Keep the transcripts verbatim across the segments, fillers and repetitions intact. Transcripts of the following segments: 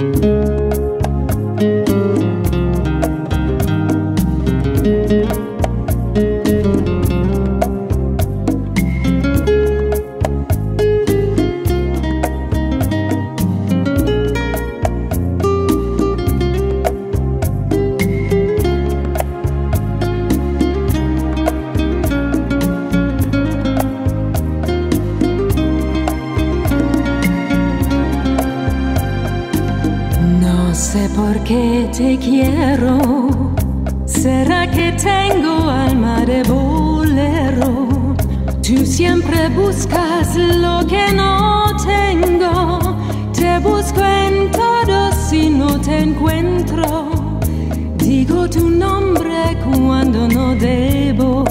No sé por qué te quiero. ¿Será que tengo alma de bolero? Tú siempre buscas lo que no tengo. Te busco en todos y no te encuentro. Digo tu nombre cuando no debo.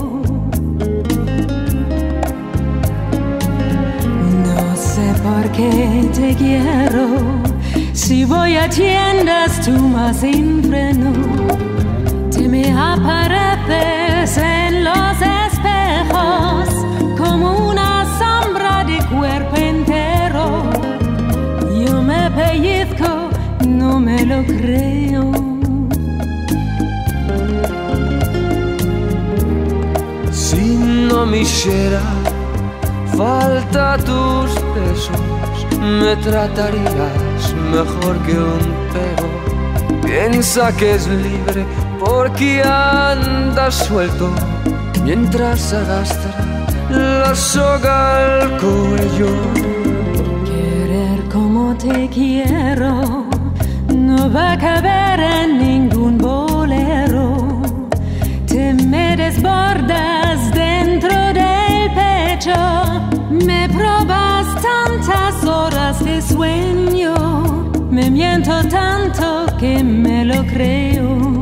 No sé por qué te quiero. Si voy a tiendas tú más sin freno, te me apareces en los espejos como una sombra de cuerpo entero. Yo me pellizco, no me lo creo. Si no me hiciera falta tus besos, me tratarías mejor que un perro. Piensa que es libre porque anda suelto mientras arrastra la soga al cuello. Querer como te quiero no va a caber en ningún bolero. Te me desbordas dentro del pecho. Me probas tantas horas de sueño. Me miento tanto que me lo creo.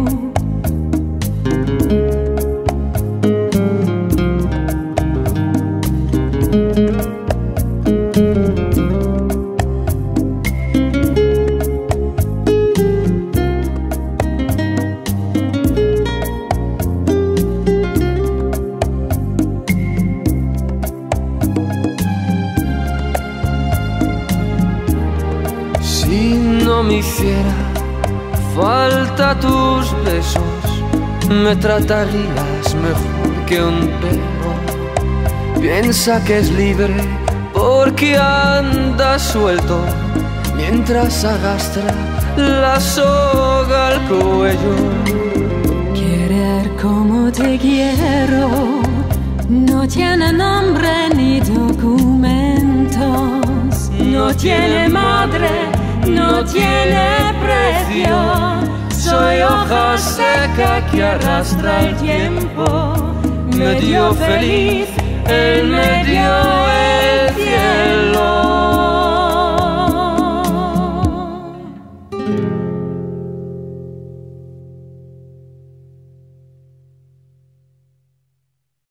Si no me hiciera falta tus besos, me tratarías mejor que un perro. Piensa que es libre porque anda suelto mientras arrastra la soga al cuello. Querer como te quiero no tiene nombre ni documentos. No tiene madre, no tiene precio. Soy hoja seca que arrastra el tiempo, medio feliz, en medio